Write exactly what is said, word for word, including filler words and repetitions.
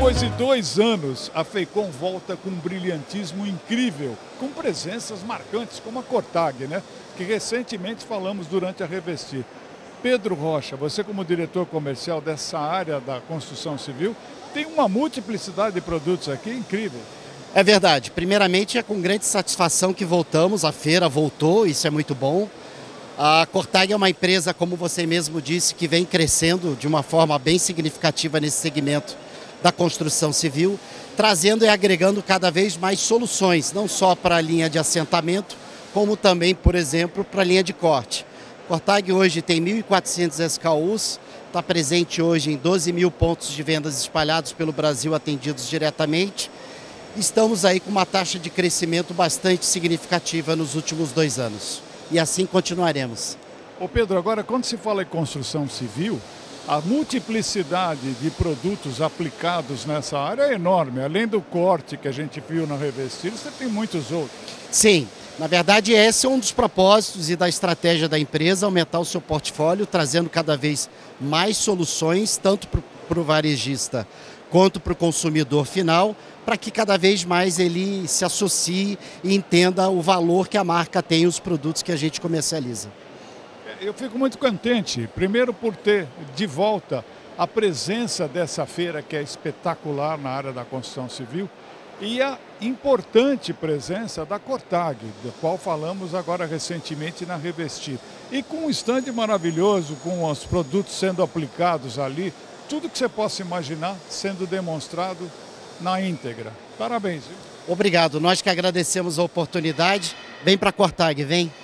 Depois de dois anos, a Fecom volta com um brilhantismo incrível, com presenças marcantes como a Cortag, né? Que recentemente falamos durante a Revestir. Pedro Rocha, você como diretor comercial dessa área da construção civil, tem uma multiplicidade de produtos aqui incrível. É verdade. Primeiramente, é com grande satisfação que voltamos, a feira voltou, isso é muito bom. A Cortag é uma empresa, como você mesmo disse, que vem crescendo de uma forma bem significativa nesse segmento da construção civil, trazendo e agregando cada vez mais soluções, não só para a linha de assentamento, como também, por exemplo, para a linha de corte. Cortag hoje tem mil e quatrocentos S K Us, está presente hoje em doze mil pontos de vendas espalhados pelo Brasil, atendidos diretamente. Estamos aí com uma taxa de crescimento bastante significativa nos últimos dois anos. E assim continuaremos. Ô Pedro, agora quando se fala em construção civil, a multiplicidade de produtos aplicados nessa área é enorme. Além do corte que a gente viu na Revestir, você tem muitos outros. Sim, na verdade esse é um dos propósitos e da estratégia da empresa, aumentar o seu portfólio, trazendo cada vez mais soluções, tanto para o varejista quanto para o consumidor final, para que cada vez mais ele se associe e entenda o valor que a marca tem e os produtos que a gente comercializa. Eu fico muito contente, primeiro por ter de volta a presença dessa feira que é espetacular na área da construção civil e a importante presença da Cortag, da qual falamos agora recentemente na Revestir. E com um estande maravilhoso, com os produtos sendo aplicados ali, tudo que você possa imaginar sendo demonstrado na íntegra. Parabéns. Viu? Obrigado, nós que agradecemos a oportunidade. Vem para a Cortag, vem.